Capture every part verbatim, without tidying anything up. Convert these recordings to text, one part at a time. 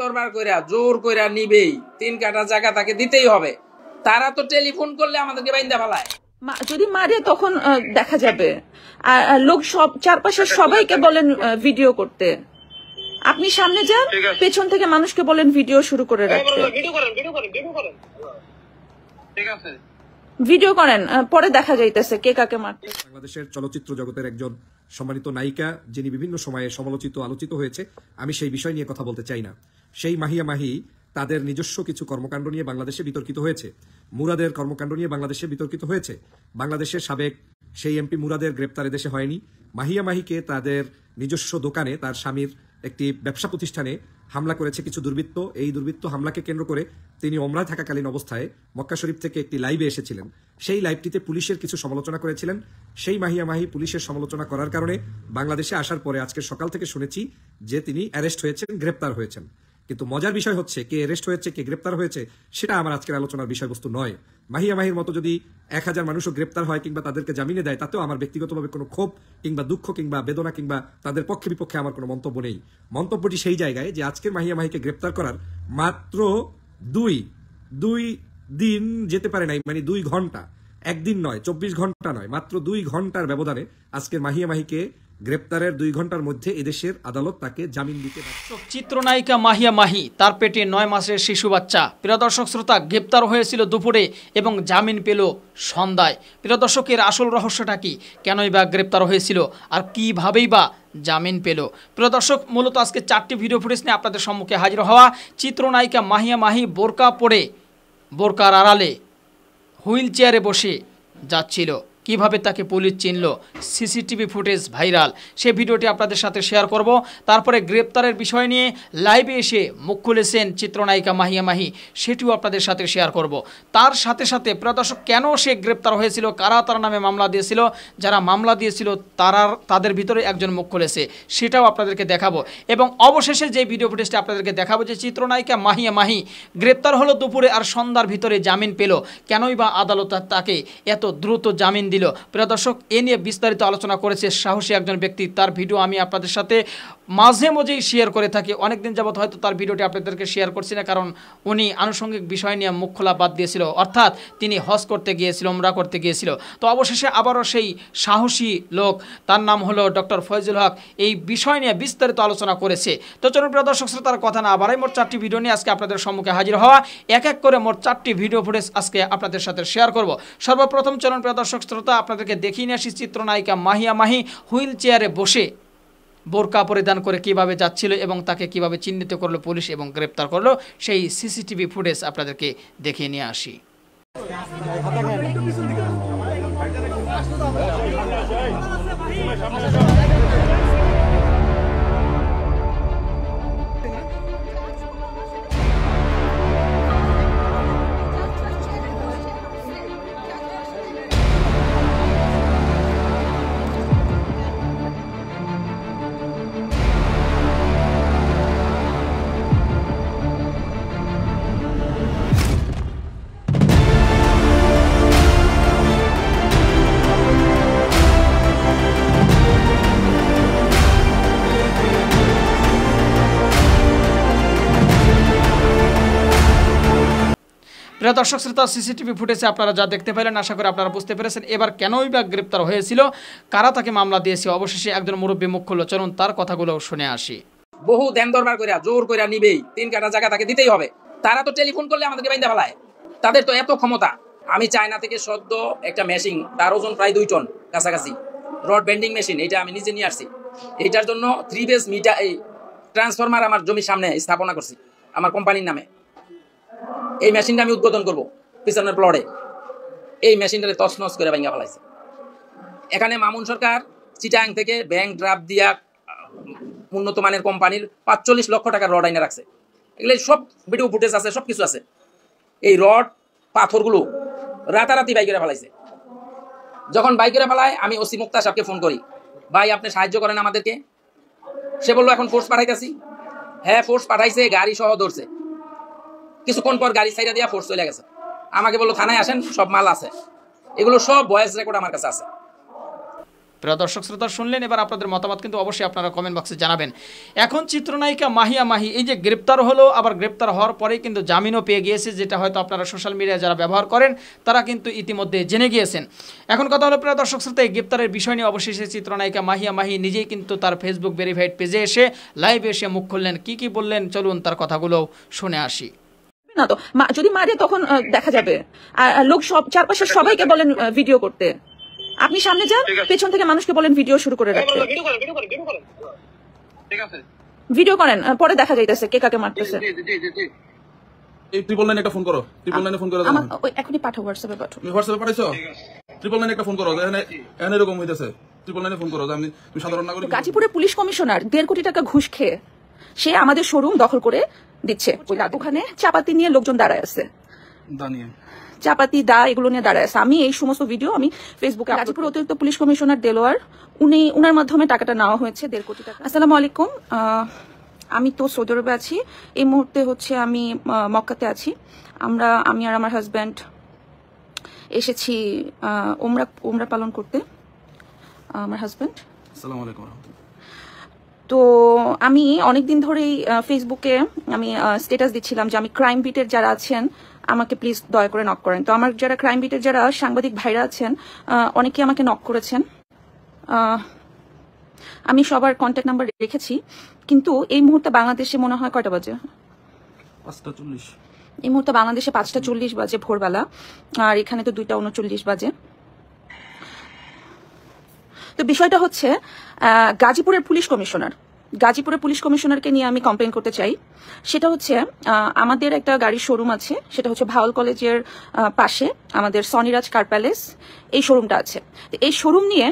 দরবার কইরা জোর কইরা নিবেই, তিন কাটা জায়গা তাকে দিতেই হবে। তারা তো টেলিফোন করলে আমাদেরকে বাইন্দা ফেলায়। যদি মারে তখন দেখা যাবে। লোক সব চারপাশের সবাইকে বলেন ভিডিও করতে, আপনি সামনে যান, পেছন থেকে মানুষকে বলেন ভিডিও শুরু করে রাখতে। ভিডিও করেন, পরে দেখা যাইতেছে কে কাকে মারতে। বাংলাদেশের চলচ্চিত্র জগতের একজন সম্মানিত নায়িকা, যিনি বিভিন্ন সময়ে সমালোচিত আলোচিত হয়েছে, আমি সেই বিষয় নিয়ে কথা বলতে চাই না। সেই মাহিয়া মাহি তাদের নিজস্ব কিছু কর্মকাণ্ড নিয়ে বাংলাদেশে বিতর্কিত হয়েছে। মুরাদের কর্মকাণ্ড নিয়ে বাংলাদেশে বিতর্কিত হয়েছে। বাংলাদেশের সাবেক সেই এমপি মুরাদের গ্রেপ্তার দেশে হয়নি। মাহিয়া মাহিকে তাদের নিজস্ব দোকানে তার স্বামীর একটি ব্যবসা প্রতিষ্ঠানে হামলা করেছে কিছু দুর্বৃত্ত। এই দুর্বৃত্ত হামলাকে কেন্দ্র করে তিনি ওমরায় থাকাকালীন অবস্থায় মক্কা শরীফ থেকে একটি লাইভে এসেছিলেন। সেই লাইভটিতে পুলিশের কিছু সমালোচনা করেছিলেন। সেই মাহিয়া মাহি পুলিশের সমালোচনা করার কারণে বাংলাদেশে আসার পরে আজকে সকাল থেকে শুনেছি যে তিনি অ্যারেস্ট হয়েছেন, গ্রেপ্তার হয়েছেন। কিন্তু মজার বিষয় হচ্ছে কে অ্যারেস্ট হয়েছে, কে গ্রেপ্তার হয়েছে, সেটা আমার আজকের আলোচনার বিষয়বস্তু নয়। মাহিয়া মাহির মতো যদি এক হাজার মানুষও গ্রেপ্তার হয় কিংবা তাদেরকে জামিনে দেয়, তাতেও আমার ব্যক্তিগতভাবে কোনো ক্ষোভ কিংবা দুঃখ কিংবা বেদনা কিংবা তাদের পক্ষে বিপক্ষে আমার কোনো মন্তব্য নেই। মন্তব্যটি সেই জায়গায় যে আজকের মাহিয়া মাহিকে গ্রেপ্তার করার মাত্র দুই দুই দিন যেতে পারে নাই, মানে দুই ঘন্টা, একদিন নয়, চব্বিশ ঘন্টা নয়, মাত্র দুই ঘন্টার ব্যবধানে আজকের মাহিয়া মাহিকে গ্রেপ্তারের দুই ঘন্টার মধ্যে এদেশের আদালত তাকে জামিন দিতে পারে। চিত্রনায়িকা মাহিয়া মাহি, তার পেটে নয় মাসের শিশু বাচ্চা। প্রিয় দর্শক শ্রোতা, গ্রেপ্তার হয়েছিল দুপুরে এবং জামিন পেল সন্ধ্যায়। প্রিয় দর্শকের আসল রহস্যটা কি, কেনই বা গ্রেপ্তার হয়েছিল আর কিভাবেই বা জামিন পেল? প্রিয় দর্শক, মূলত আজকে চারটি ভিডিও ফুটেজ নিয়ে আপনাদের সম্মুখে হাজির হওয়া। চিত্রনায়িকা মাহিয়া মাহি বোরকা পরে, বোরকার আড়ালে হুইল চেয়ারে বসে যাচ্ছিল। কিভাবে তাকে পুলিশ চিনল, সিসিটিভি ফুটেজ ভাইরাল, সে ভিডিওটি আপনাদের সাথে শেয়ার করব। তারপরে গ্রেপ্তারের বিষয় নিয়ে লাইভে এসে মুখ খুলেছেন চিত্রনায়িকা মাহিয়া মাহি, সেটিও আপনাদের সাথে শেয়ার করব। তার সাথে সাথে প্রিয় দর্শক, কেন সে গ্রেপ্তার হয়েছিল, কারা তার নামে মামলা দিয়েছিল, যারা মামলা দিয়েছিল তারা তাদের ভিতরে একজন মুখ খুলেছে, সেটাও আপনাদেরকে দেখাবো। এবং অবশেষে যে ভিডিও ফুটেজটা আপনাদেরকে দেখাবো যে চিত্রনায়িকা মাহিয়া মাহি গ্রেপ্তার হলো দুপুরে আর সন্ধ্যার ভিতরে জামিন পেল, কেনই বা আদালত তাকে এত দ্রুত জামিন দিল। প্রিয় দর্শক, এ নিয়ে বিস্তারিত আলোচনা করেছে সাহসী একজন ব্যক্তি। তার ভিডিও আমি আপনাদের সাথে মাঝে মাঝেই শেয়ার করে থাকি। অনেকদিন যাবত হয়তো তার ভিডিওটি আপনাদেরকে শেয়ার করছি না, কারণ উনি আনুষঙ্গিক বিষয় নিয়ে মুখ খোলা বাদ দিয়েছিল, অর্থাৎ তিনি হজ করতে গিয়েছিল, উমরা করতে গিয়েছিল। তো অবশেষে আবারও সেই সাহসী লোক, তার নাম হলো ডক্টর ফয়জুল হক, এই বিষয় নিয়ে বিস্তারিত আলোচনা করেছে। তো চলুন প্রিয় দর্শক শ্রোতার কথা না বাড়াই, মোট চারটি ভিডিও নিয়ে আজকে আপনাদের সম্মুখে হাজির হওয়া। এক এক করে মোট চারটি ভিডিও ফুটেজ আজকে আপনাদের সাথে শেয়ার করব। সর্বপ্রথম চলুন প্রিয় দর্শক শ্রোতা, আপনাদেরকে দেখিয়ে নিয়ে আসি চিত্রনায়িকা মাহিয়া মাহি হুইল চেয়ারে বসে বোরকা পরিধান করে কিভাবে যাচ্ছিল এবং তাকে কিভাবে চিহ্নিত করলো পুলিশ এবং গ্রেপ্তার করলো, সেই সিসিটিভি ফুটেজ আপনাদেরকে দেখিয়ে নিয়ে আসি। প্রিয় দর্শক শ্রোতা, সিসিটিভি ফুটেজে আপনারা যা দেখতে পেলেন, আশা করি আপনারা বুঝতে পেরেছেন এবার কেনই বা গ্রেপ্তার হয়েছিল, কারা তাকে মামলা দিয়েছে। অবশেষে একজন মুরব্বী মুখ খুলল, চলুন তার কথাগুলো শুনে আসি। বহু দেন দরবার কইরা জোর কইরা নিবেই, তিন কাটা জায়গা তাকে দিতেই হবে। তারা তো টেলিফোন করলে আমাদেরকে বাইন্দা ফেলায়, তাদের তো এত ক্ষমতা। আমি চায়না থেকে সদ্য একটা মেশিন, তার ওজন প্রায় দুই টন কাছাকাছি, রড বেন্ডিং মেশিন, এটা আমি নিজে নিয়ে আসছি। এইটার জন্য থ্রি বেস মিটার এই ট্রান্সফরমার আমার জমির সামনে স্থাপনা করছি আমার কোম্পানির নামে। এই মেশিনটা আমি উদ্বোধন করবো পিছনের প্লটে। এই মেশিনটারে তছনছ করে ভাঙা ফেলাইছে। এখানে মামুন সরকার চিটাং থেকে ব্যাংক ড্রাফট দিয়া উন্নত মানের কোম্পানির পাঁচচল্লিশ লক্ষ টাকার রড আইনে রাখছে। এগুলো সব ভিডিও ফুটেজ আছে, সব কিছু আছে। এই রড পাথরগুলো রাতারাতি বাইকেরা ফেলাইছে। যখন বাইকেরা ফেলায় আমি ওসি মুক্তা সাহেবকে ফোন করি, ভাই আপনি সাহায্য করেন আমাদেরকে। সে বললো এখন ফোর্স পাঠাইতেছি। হ্যাঁ ফোর্স পাঠাইছে, গাড়ি সহ ধরছে। কিছুক্ষণ পর গাড়ি সাইডা দিয়া ফোর্স চলে গেছে। আমাকে বললো থানায় আসেন, সব মাল আছে। এগুলো সব ভয়েস রেকর্ড আমার কাছে আছে। প্রিয় দর্শক শ্রোতা শুনলেন, এবার আপনাদের মতামত কিন্তু অবশ্যই আপনারা কমেন্ট বক্সে জানাবেন। এখন চিত্রনায়িকা মাহিয়া মাহি এই যে গ্রেপ্তার হলো, আবার গ্রেপ্তার হওয়ার পরেই কিন্তু জামিনও পেয়ে গিয়েছে, যেটা হয়তো আপনারা সোশ্যাল মিডিয়ায় যারা ব্যবহার করেন তারা কিন্তু ইতিমধ্যে জেনে গিয়েছেন। এখন কথা হলো প্রিয় দর্শক শ্রোতা, এই গ্রেপ্তারের বিষয় নিয়ে অবশেষে চিত্রনায়িকা মাহিয়া মাহি নিজেই কিন্তু তার ফেসবুক ভেরিফাইড পেজে এসে লাইভে এসে মুখ খুললেন। কি কি বললেন চলুন তার কথাগুলো শুনে আসি। না তো যদি মারে তখন দেখা যাবে, আর লোক সব চারপাশের সবাইকে বলেন ভিডিও করতে। আপনি সামনে যান, পেছন থেকে মানুষকে বলেন ভিডিও শুরু করে রাখতে। ভিডিও করেন, পরে দেখা যাইতেছে কে কাকে মারতেছে। এই ট্রিপল নাইন একটা ফোন করো, ট্রিপল নাইনে ফোন করে দাও। এখনই পাঠাও, হোয়াটসঅ্যাপে পাঠাও। তুমি হোয়াটসঅ্যাপে পাঠাইছো? ট্রিপল নাইনে একটা ফোন করো, এখানে এখানে এরকম হইতেছে। ট্রিপল নাইনে ফোন করো, আমি তুমি সাধারণ নাগরিক। গাজীপুরের পুলিশ কমিশনার দেড় কোটি টাকা ঘুষ খেয়ে সে আমাদের শোরুম দখল করে দিচ্ছে। ওখানে চাপাতি নিয়ে লোকজন দাঁড়ায় আছে, চাপাতি দা এগুলো নিয়ে দাঁড়ায় আছে। আমি এই সমস্ত ভিডিও আমি ফেসবুকে, গাজীপুর অতিরিক্ত পুলিশ কমিশনার দেলোয়ার, উনি উনার মাধ্যমে টাকাটা নেওয়া হয়েছে দেড় কোটি টাকা। আসসালামু আলাইকুম, আমি তো সৌদি আরবে আছি এই মুহূর্তে, হচ্ছে আমি মক্কাতে আছি। আমরা আমি আর আমার হাজব্যান্ড এসেছি ওমরা ওমরা পালন করতে। আমার হাজব্যান্ড, আসসালামু আলাইকুম। তো আমি অনেকদিন ধরেই ফেসবুকে আমি স্ট্যাটাস দিচ্ছিলাম যে আমি ক্রাইম বিটের যারা আছেন আমাকে প্লিজ দয়া করে নক করেন। তো আমার যারা ক্রাইম বিটের যারা সাংবাদিক ভাইরা আছেন অনেকে আমাকে নক করেছেন। আমি সবার কন্ট্যাক্ট নাম্বার রেখেছি, কিন্তু এই মুহূর্তে বাংলাদেশে মনে হয় কয়টা বাজে? পাঁচটা চল্লিশ। এই মুহূর্তে বাংলাদেশে পাঁচটা চল্লিশ বাজে ভোরবেলা, আর এখানে তো দুইটা উনচল্লিশ বাজে। তো বিষয়টা হচ্ছে গাজীপুরের পুলিশ কমিশনার গাজীপুরের পুলিশ কমিশনারকে নিয়ে আমি কমপ্লেন করতে চাই। সেটা হচ্ছে আমাদের একটা গাড়ির শোরুম আছে, সেটা হচ্ছে ভাওয়াল কলেজের পাশে আমাদের সনিরাজ কার প্যালেস, এই শোরুমটা আছে। এই শোরুম নিয়ে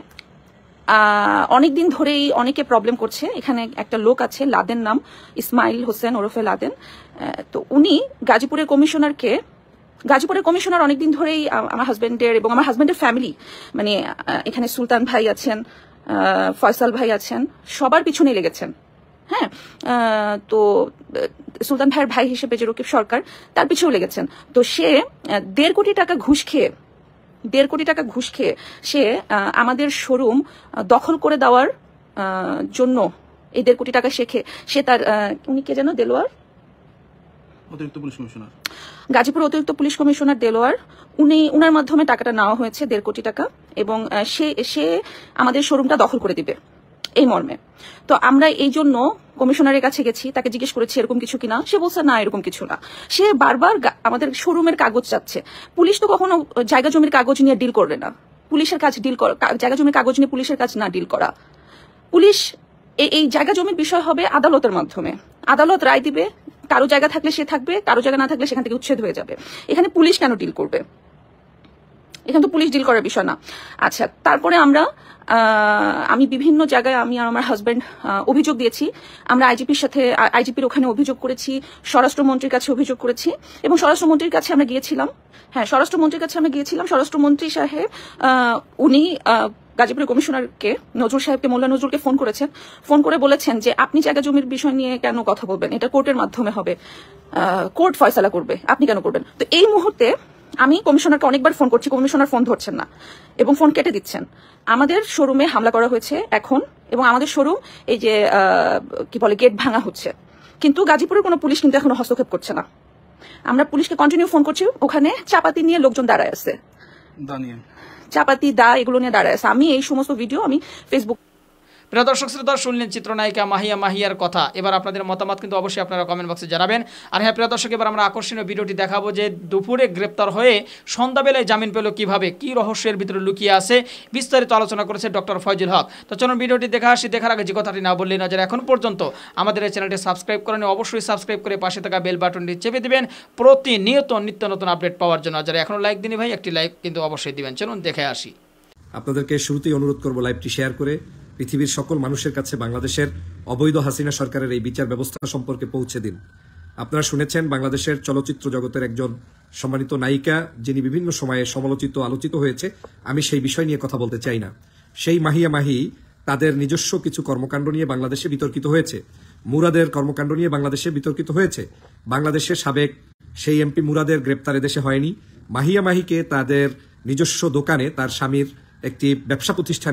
অনেকদিন ধরেই অনেকে প্রবলেম করছে। এখানে একটা লোক আছে, লাদেন নাম, ইসমাইল হোসেন ওরফে লাদেন। তো উনি গাজীপুরের কমিশনারকে গাজীপুরের কমিশনার অনেকদিন ধরেই আমার হাজব্যান্ডের এবং আমার হাজব্যান্ডের ফ্যামিলি, মানে এখানে সুলতান ভাই আছেন, ফয়সাল ভাই আছেন, সবার পিছনে লেগেছেন। হ্যাঁ, তো সুলতান ভাইয়ের ভাই হিসেবে যে রকিব সরকার, তার পিছনেও লেগেছেন। তো সে দেড় কোটি টাকা ঘুষ খেয়ে দেড় কোটি টাকা ঘুষ খেয়ে সে আমাদের শোরুম দখল করে দেওয়ার জন্য এই দেড় কোটি টাকা শেখে সে তার, উনি কে যেন, দেলোয়ার, অতিরিক্ত পুলিশ কমিশনার, গাজীপুর অতিরিক্ত পুলিশ কমিশনার দেলোয়ার, উনি উনার মাধ্যমে টাকাটা নেওয়া হয়েছে দেড় কোটি টাকা, এবং সে সে আমাদের শোরুমটা দখল করে দিবে এই মর্মে। তো আমরা এই জন্য কমিশনারের কাছে গেছি, তাকে জিজ্ঞেস করেছি এরকম কিছু কিনা। সে বলছে না, এরকম কিছু না। সে বারবার আমাদের শোরুমের কাগজ চাচ্ছে। পুলিশ তো কখনো জায়গা জমির কাগজ নিয়ে ডিল করবে না। পুলিশের কাজ ডিল করা, জায়গা জমির কাগজ নিয়ে পুলিশের কাজ না ডিল করা। পুলিশ এই জায়গা জমির বিষয় হবে আদালতের মাধ্যমে, আদালত রায় দিবে। কারো জায়গা থাকলে সে থাকবে, কারো জায়গা না থাকলে সেখান থেকে উচ্ছেদ হয়ে যাবে। এখানে পুলিশ কেন ডিল করবে? এখানে তো পুলিশ ডিল করার বিষয় না। আচ্ছা, তারপরে আমরা আমি বিভিন্ন জায়গায় আমি আর আমার হাজব্যান্ড অভিযোগ দিয়েছি। আমরা আইজিপির সাথে আইজিপির ওখানে অভিযোগ করেছি, স্বরাষ্ট্রমন্ত্রীর কাছে অভিযোগ করেছি, এবং স্বরাষ্ট্রমন্ত্রীর কাছে আমরা গিয়েছিলাম। হ্যাঁ, স্বরাষ্ট্রমন্ত্রীর কাছে আমরা গিয়েছিলাম। স্বরাষ্ট্রমন্ত্রী সাহেব উনি গাজীপুরের কমিশনারকে, নজরুল সাহেবকে, মোল্লা নজরুলকে ফোন করেছেন। ফোন করে বলেছেন যে আপনি জায়গা জমির বিষয় নিয়ে কেন কথা বলবেন, এটা কোর্টের মাধ্যমে হবে, কোর্ট ফয়সালা করবে, আপনি কেন করবেন? তো এই মুহূর্তে আমি কমিশনারকে অনেকবার ফোন করছি, কমিশনার ফোন ধরছেন না এবং ফোন কেটে দিচ্ছেন। আমাদের শোরুমে হামলা করা হয়েছে এখন, এবং আমাদের শোরুম এই যে কি বলে গেট ভাঙা হচ্ছে, কিন্তু গাজীপুরের কোনো পুলিশ কিন্তু এখনো হস্তক্ষেপ করছে না। আমরা পুলিশকে কন্টিনিউ ফোন করছি, ওখানে চাপাতি নিয়ে লোকজন দাঁড়ায় আছে, চাপাতি দা এগুলো নিয়ে দাঁড়ায় আছে। আমি এই সমস্ত ভিডিও আমি ফেসবুক। প্রিয় দর্শক শ্রোতা শুনলেন চিত্রনায়িকা মাহিয়া মাহিয়ার কথা। এবার আপনাদের মতামত কিন্তু অবশ্যই আপনারা কমেন্ট বক্সে জানাবেন। আর হ্যাঁ প্রিয় দর্শক, এবার আমরা আকর্ষণীয় ভিডিওটি দেখাবো যে দুপুরে গ্রেপ্তার হয়ে সন্ধ্যাবেলায় জামিন পেল কিভাবে, কি রহস্যের ভিতরে লুকিয়ে আছে, বিস্তারিত আলোচনা করেছে ডক্টর ফয়জুল হক। তো চলুন ভিডিওটি দেখা আসি। দেখার আগে যে কথাটি না বললেই না, যারা এখন পর্যন্ত আমাদের এই চ্যানেলটি সাবস্ক্রাইব করেন, অবশ্যই সাবস্ক্রাইব করে পাশে থাকা বেল বাটনটি চেপে দিবেন প্রতিনিয়ত নিত্য নতুন আপডেট পাওয়ার জন্য। যারা এখনো লাইক দিনই ভাই, একটি লাইক কিন্তু অবশ্যই দিবেন। চলুন দেখে আসি। আপনাদেরকে শুরুতেই অনুরোধ করব লাইভটি শেয়ার করে পৃথিবীর সকল মানুষের কাছে বাংলাদেশের অবৈধ হাসিনা সরকারের এই বিচার ব্যবস্থা সম্পর্কে পৌঁছে দিন। আপনারা শুনেছেন বাংলাদেশের চলচ্চিত্র জগতের একজন সম্মানিত নায়িকা, যিনি বিভিন্ন সময়ে সমালোচিত আলোচিত হয়েছে। আমি সেই বিষয় নিয়ে কথা বলতে চাই না। সেই মাহিয়া মাহি তাদের নিজস্ব কিছু কর্মকাণ্ড নিয়ে বাংলাদেশে বিতর্কিত হয়েছে। মুরাদের কর্মকাণ্ড নিয়ে বাংলাদেশে বিতর্কিত হয়েছে। বাংলাদেশের সাবেক সেই এমপি মুরাদের গ্রেপ্তার দেশে হয়নি। মাহিয়া মাহিকে তাদের নিজস্ব দোকানে, তার স্বামীর একটি ব্যবসা প্রতিষ্ঠানে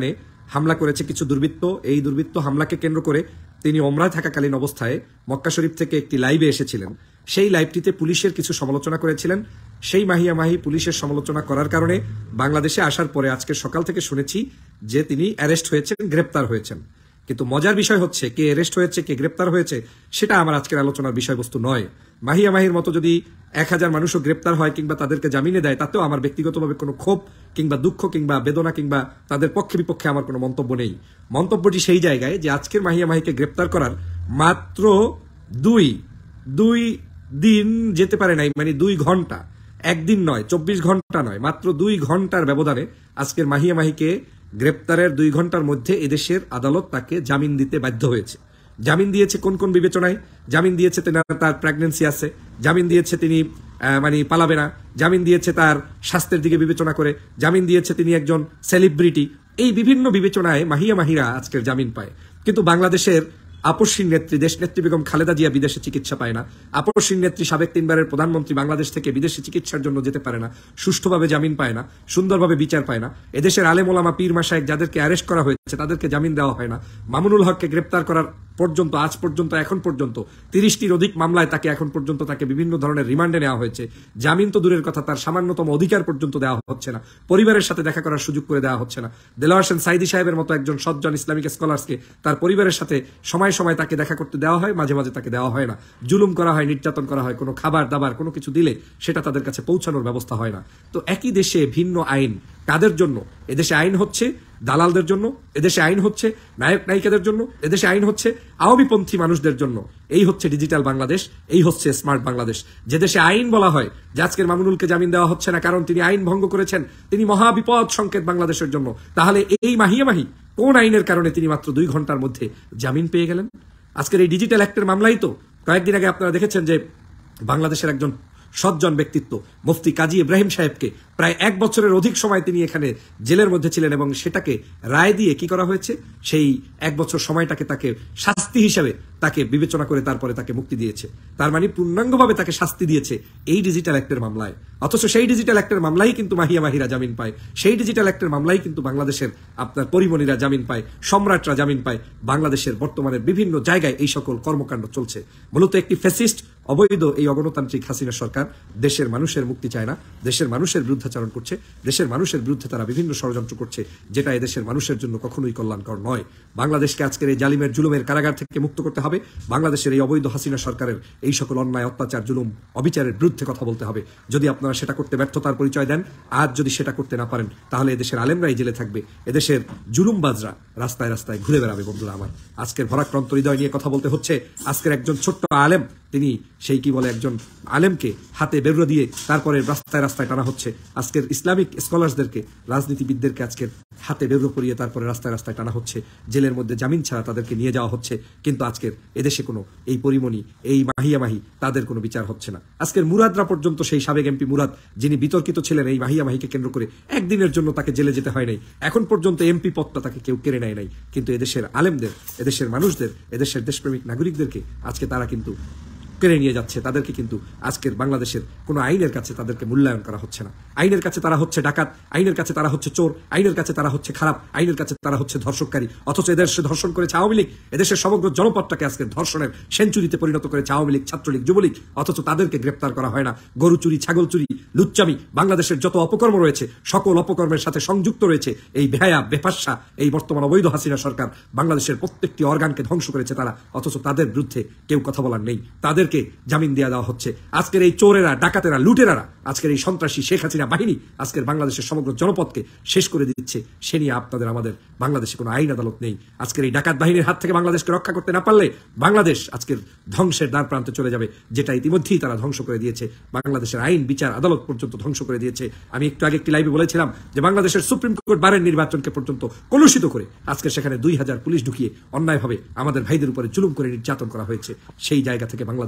হামলা করেছে কিছু দুর্বৃত্ত। এই দুর্বৃত্ত হামলাকে কেন্দ্র করে তিনি ওমরায় থাকাকালীন অবস্থায় মক্কা শরীফ থেকে একটি লাইভে এসেছিলেন। সেই লাইভটিতে পুলিশের কিছু সমালোচনা করেছিলেন। সেই মাহিয়া মাহি পুলিশের সমালোচনা করার কারণে বাংলাদেশে আসার পরে আজকে সকাল থেকে শুনেছি যে তিনি অ্যারেস্ট হয়েছেন, গ্রেপ্তার হয়েছেন। কিন্তু মজার বিষয় হচ্ছে কে অ্যারেস্ট হয়েছে, কে গ্রেপ্তার হয়েছে সেটা আমার আজকের আলোচনার বিষয়বস্তু নয়। মাহিয়া মাহির মতো যদি এক হাজার মানুষও গ্রেপ্তার হয় কিংবা তাদেরকে জামিনে দেয়, তাতেও আমার ব্যক্তিগতভাবে কোনো ক্ষোভ কিংবা দুঃখ কিংবা বেদনা কিংবা তাদের পক্ষে বিপক্ষে আমার কোনো মন্তব্য নেই। মন্তব্যটি সেই জায়গায় যে আজকের মাহিয়া মাহিকে গ্রেপ্তার করার মাত্র দুই দুই দিন যেতে পারে নাই, মানে দুই ঘন্টা, একদিন নয়, চব্বিশ ঘন্টা নয়, মাত্র দুই ঘন্টার ব্যবধানে আজকের মাহিয়া মাহিকে গ্রেপ্তারের দুই ঘন্টার মধ্যে এদেশের আদালত তাকে জামিন দিতে বাধ্য হয়েছে। জামিন দিয়েছে কোন কোন বিবেচনায়? জামিন দিয়েছে তার প্রেগন্যান্সি আছে, জামিন দিয়েছে তিনি মানে পালাবে না, জামিন দিয়েছে তার স্বাস্থ্যের দিকে বিবেচনা করে, জামিন দিয়েছে তিনি একজন সেলিব্রিটি। এই বিভিন্ন বিবেচনায় মাহিয়া মাহিরা আজকের জামিন পায়। কিন্তু বাংলাদেশের আপসীর নেত্রী, দেশ নেত্রী বেগম খালেদা জিয়া বিদেশে চিকিৎসা পায় না। আপসীর নেত্রী, সাবেক তিনবারের প্রধানমন্ত্রী বাংলাদেশ থেকে বিদেশে চিকিৎসার জন্য যেতে পারে না, সুষ্ঠুভাবে জামিন পায় না, সুন্দরভাবে বিচার পায় না। এদেশের আলেম ওলামা পীর মাশায়েখ যাদেরকে অ্যারেস্ট করা হয়েছে তাদেরকে জামিন দেওয়া হয় না। মামুনুল হককে গ্রেপ্তার করার পর্যন্ত আজ পর্যন্ত এখন পর্যন্ত তিরিশটির অধিক মামলায় তাকে এখন পর্যন্ত তাকে বিভিন্ন ধরনের রিমান্ডে নেওয়া হয়েছে। জামিন তো দূরের কথা, তার সামান্যতম অধিকার পর্যন্ত দেওয়া হচ্ছে না, পরিবারের সাথে দেখা করার সুযোগ করে দেওয়া হচ্ছে না। দেলোয়ার হোসেন সাইদি সাহেবের মতো একজন সজ্জন ইসলামিক স্কলার্সকে তার পরিবারের সাথে সময় সময় তাকে দেখা করতে দেওয়া হয়, মাঝে মাঝে তাকে দেওয়া হয় না। জুলুম করা হয়, নির্যাতন করা হয়, কোনো খাবার দাবার কোনো কিছু দিলে সেটা তাদের কাছে পৌঁছানোর ব্যবস্থা হয় না। তো একই দেশে ভিন্ন আইন কাদের জন্য? এদেশে আইন হচ্ছে দালালদের জন্য, এদেশে আইন হচ্ছে নায়ক নায়িকাদের জন্য, এদেশে আইন হচ্ছে আওয়ামীপন্থী মানুষদের জন্য। এই হচ্ছে ডিজিটাল বাংলাদেশ, এই হচ্ছে স্মার্ট বাংলাদেশ। যে দেশে আইন বলা হয় যে আজকের মামুনুলকে জামিন দেওয়া হচ্ছে না কারণ তিনি আইন ভঙ্গ করেছেন, তিনি মহাবিপদ সংকেত বাংলাদেশের জন্য। তাহলে এই মাহিয়া মাহি কোন আইনের কারণে তিনি মাত্র দুই ঘন্টার মধ্যে জামিন পেয়ে গেলেন? আজকের এই ডিজিটাল অ্যাক্টের মামলাই তো কয়েকদিন আগে আপনারা দেখেছেন যে বাংলাদেশের একজন সজ্জন ব্যক্তিত্ব মুফতি কাজী ইব্রাহিম সাহেবকে প্রায় এক বছরের অধিক সময় তিনি এখানে জেলের মধ্যে ছিলেন এবং সেটাকে রায় দিয়ে কি করা হয়েছে, সেই এক বছর সময়টাকে তাকে শাস্তি হিসাবে তাকে বিবেচনা করে তারপরে তাকে মুক্তি দিয়েছে। তার মানে পূর্ণাঙ্গভাবে তাকে শাস্তি দিয়েছে এই ডিজিটাল অ্যাক্টের মামলায়। অথচ সেই ডিজিটাল অ্যাক্টের মামলাই কিন্তু মাহিয়া মাহিরা জামিন পায়, সেই ডিজিটাল অ্যাক্টের মামলাই কিন্তু বাংলাদেশের আপনার পরিমণিরা জামিন পায়, সম্রাটরা জামিন পায়। বাংলাদেশের বর্তমানে বিভিন্ন জায়গায় এই সকল কর্মকাণ্ড চলছে। মূলত একটি ফ্যাসিস্ট অবৈধ এই অগণতান্ত্রিক হাসিনা সরকার দেশের মানুষের মুক্তি চায় না, দেশের মানুষের বিরুদ্ধাচরণ করছে, দেশের মানুষের বিরুদ্ধে তারা বিভিন্ন ষড়যন্ত্র করছে, যেটা এদেশের মানুষের জন্য কখনোই কল্যাণকর নয়। বাংলাদেশকে আজকের এই জালিমের জুলুমের কারাগার থেকে মুক্ত করতে হবে। বাংলাদেশের এই অবৈধ হাসিনা সরকারের এই সকল অন্যায়, অত্যাচার, জুলুম, অবিচারের বিরুদ্ধে কথা বলতে হবে। যদি আপনারা সেটা করতে ব্যর্থতার পরিচয় দেন, আজ যদি সেটা করতে না পারেন, তাহলে এদেশের আলেমরাই জেলে থাকবে, এদেশের জুলুমবাজরা রাস্তায় রাস্তায় ঘুরে বেড়াবে। বন্ধুরা আমার, আজকের ভরাক্রান্ত হৃদয় নিয়ে কথা বলতে হচ্ছে। আজকের একজন ছোট্ট আলেম, তিনি সেই কি বলে একজন আলেমকে হাতে বেরো দিয়ে তারপরে রাস্তায় রাস্তায় টানা হচ্ছে। আজকের ইসলামিক স্কলার্সদেরকে, রাজনীতিবিদদেরকে আজকের হাতে বেরো করিয়ে তারপরে রাস্তায় রাস্তায় টানা হচ্ছে, জেলের মধ্যে জামিন ছাড়া তাদেরকে নিয়ে যাওয়া হচ্ছে। কিন্তু আজকের এদেশে কোনো এই পরিমণি, এই মাহিয়া মাহি, তাদের কোনো বিচার হচ্ছে না। আজকের মুরাদরা পর্যন্ত, সেই সাবেক এমপি মুরাদ যিনি বিতর্কিত ছিলেন এই মাহিয়া মাহিকে কেন্দ্র করে, একদিনের জন্য তাকে জেলে যেতে হয় নাই। এখন পর্যন্ত এমপি পদটা তাকে কেউ কেড়ে নেয় নাই। কিন্তু এদেশের আলেমদের, এদেশের মানুষদের, এদেশের দেশপ্রেমিক নাগরিকদেরকে আজকে তারা কিন্তু কেড়ে নিয়ে যাচ্ছে। তাদেরকে কিন্তু আজকের বাংলাদেশের কোনো আইনের কাছে তাদেরকে মূল্যায়ন করা হচ্ছে না। আইনের কাছে তারা হচ্ছে ডাকাত, আইনের কাছে তারা হচ্ছে চোর, আইনের কাছে তারা হচ্ছে খারাপ, আইনের কাছে তারা হচ্ছে ধর্ষণকারী। অথচ এদেশে ধর্ষণ করেছে আওয়ামী লীগ, এদেশের সমগ্র জনপদটাকে আজকে ধর্ষণের সেঞ্চুরিতে পরিণত করেছে আওয়ামী লীগ, ছাত্রলীগ, যুবলীগ। অথচ তাদেরকে গ্রেপ্তার করা হয় না। গরু চুরি, ছাগল চুরি, লুচ্চামি, বাংলাদেশের যত অপকর্ম রয়েছে সকল অপকর্মের সাথে সংযুক্ত রয়েছে এই বেহায়া, বেফাসা, এই বর্তমান অবৈধ হাসিনা সরকার। বাংলাদেশের প্রত্যেকটি অর্গানকে ধ্বংস করেছে তারা, অথচ তাদের বিরুদ্ধে কেউ কথা বলার নেই। তাদেরকে জামিন দিয়ে দেওয়া হচ্ছে। আজকের এই চোরেরা, ডাকাতেরা, লুটেরারা, আজকের এই সন্ত্রাসী শেখ হাসিনা বাহিনী আজকের বাংলাদেশের সমগ্র জনপদকে শেষ করে দিচ্ছে। সে নিয়ে আপনাদের আমাদের বাংলাদেশে কোনো আইন আদালত নেই। আজকের এই ডাকাত বাহিনীর হাত থেকে বাংলাদেশকে রক্ষা করতে না পারলে বাংলাদেশ আজকের ধ্বংসের দ্বার প্রান্তে চলে যাবে, যেটা ইতিমধ্যেই তারা ধ্বংস করে দিয়েছে। বাংলাদেশের আইন, বিচার, আদালত পর্যন্ত ধ্বংস করে দিয়েছে। আমি একটু আগে একটি লাইভে বলেছিলাম যে বাংলাদেশের সুপ্রিম কোর্ট বারের নির্বাচনকে পর্যন্ত কলুষিত করে আজকে সেখানে দুই হাজার পুলিশ ঢুকিয়ে অন্যায়ভাবে আমাদের ভাইদের উপরে জুলুম করে নির্যাতন করা হয়েছে। সেই জায়গা থেকে বাংলাদেশ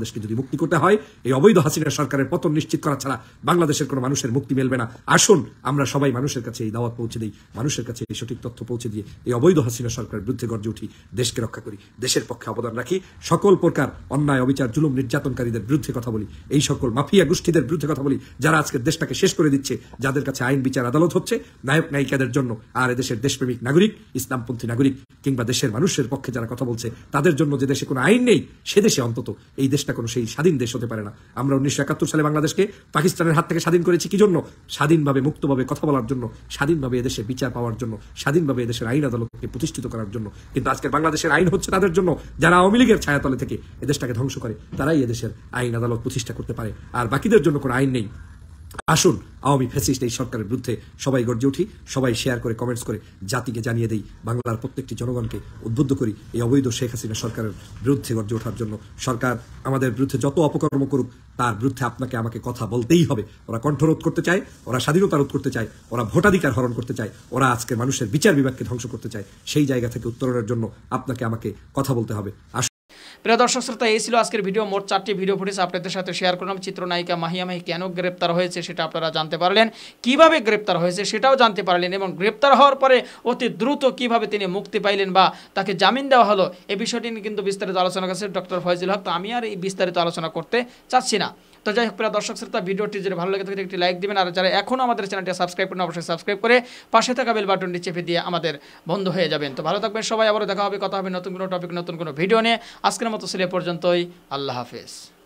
বাংলাদেশকে যদি মুক্তি করতে হয়, এই অবৈধ হাসিনা সরকারের পতন নিশ্চিত করা ছাড়া বাংলাদেশের কোনো মানুষের মুক্তি মিলবে না। আসুন আমরা সবাই মানুষের কাছে এই দাওয়াত পৌঁছে দিই, মানুষের কাছে এই সঠিক তথ্য পৌঁছে দিয়ে এই অবৈধ হাসিনা সরকারের বিরুদ্ধে গর্জে উঠি, দেশকে রক্ষা করি, দেশের পক্ষে অবদান রাখি, সকল প্রকার অন্যায় অবিচার জুলুম নির্যাতনকারীদের বিরুদ্ধে কথা বলি, এই সকল মাফিয়া গোষ্ঠীদের বিরুদ্ধে কথা বলি যারা আজকের দেশটাকে শেষ করে দিচ্ছে, যাদের কাছে আইন বিচার আদালত হচ্ছে নায়ক নায়িকাদের জন্য, আর এদেশের দেশপ্রেমিক নাগরিক, ইসলামপন্থী নাগরিক কিংবা দেশের মানুষের পক্ষে যারা কথা বলছে তাদের জন্য যে দেশে কোনো আইন নেই, সে দেশে অন্তত এই দেশটা কোনো সেই স্বাধীন দেশ হতে পারে না। আমরা উনিশশো একাত্তর সালে বাংলাদেশকে পাকিস্তানের হাত থেকে স্বাধীন করেছি কি জন্য? স্বাধীনভাবে মুক্তভাবে কথা বলার জন্য, স্বাধীনভাবে এদেশে বিচার পাওয়ার জন্য, স্বাধীনভাবে এদেশের আইন আদালতকে প্রতিষ্ঠিত করার জন্য। কিন্তু আজকের বাংলাদেশের আইন হচ্ছে তাদের জন্য যারা আওয়ামী লীগের ছায়াতলে থেকে এদেশটাকে ধ্বংস করে, তারাই এদেশের আইন আদালত প্রতিষ্ঠা করতে পারে, আর বাকিদের জন্য কোনো আইন নেই। আসুন আওয়ামী ফ্যাসিস্ট এই সরকারের বিরুদ্ধে সবাই গর্জে উঠি, সবাই শেয়ার করে কমেন্টস করে জাতিকে জানিয়ে দেই, বাংলার প্রত্যেকটি জনগণকে উদ্বুদ্ধ করি এই অবৈধ শেখ হাসিনা সরকারের বিরুদ্ধে গর্জে ওঠার জন্য। সরকার আমাদের বিরুদ্ধে যত অপকর্ম করুক তার বিরুদ্ধে আপনাকে আমাকে কথা বলতেই হবে। ওরা কণ্ঠরোধ করতে চায়, ওরা স্বাধীনতা রোধ করতে চায়, ওরা ভোটাধিকার হরণ করতে চায়, ওরা আজকে মানুষের বিচার বিভাগকে ধ্বংস করতে চায়। সেই জায়গা থেকে উত্তরণের জন্য আপনাকে আমাকে কথা বলতে হবে। প্রিয় দর্শক শ্রোতা, এই ছিল আজকের ভিডিও। মোট চারটি ভিডিও ফুটেজ আপনাদের সাথে শেয়ার করলাম। চিত্রনায়িকা মাহিয়া মাহি কেন গ্রেপ্তার হয়েছে সেটা আপনারা জানতে পারলেন, কিভাবে গ্রেপ্তার হয়েছে সেটাও জানতে পারলেন, এবং গ্রেপ্তার হওয়ার পরে অতি দ্রুত কিভাবে তিনি মুক্তি পাইলেন বা তাকে জামিন দেওয়া হলো, এই বিষয়টি নিয়ে কিন্তু বিস্তারিত আলোচনা করেছে ডক্টর ফয়জুল হক। তো আমি আর এই বিস্তারিত আলোচনা করতে চাচ্ছি না। তো যাই হোক প্রিয় দর্শক শ্রোতা, ভিডিওটি যদি ভালো লাগে থাকে একটি লাইক দিবেন, আর যারা এখনও আমাদের চ্যানেলটি সাবস্ক্রাইব করেন অবশ্যই সাবস্ক্রাইব করে পাশে থাকা বেল বাটনটি চেপে দিয়ে আমাদের বন্ধু হয়ে যাবেন। তো ভালো থাকবেন সবাই, আবারও দেখা হবে, কথা হবে নতুন কোনো টপিক, নতুন কোনো ভিডিও নিয়ে। আজকের মতো ছিল এ পর্যন্তই। আল্লাহ হাফেজ।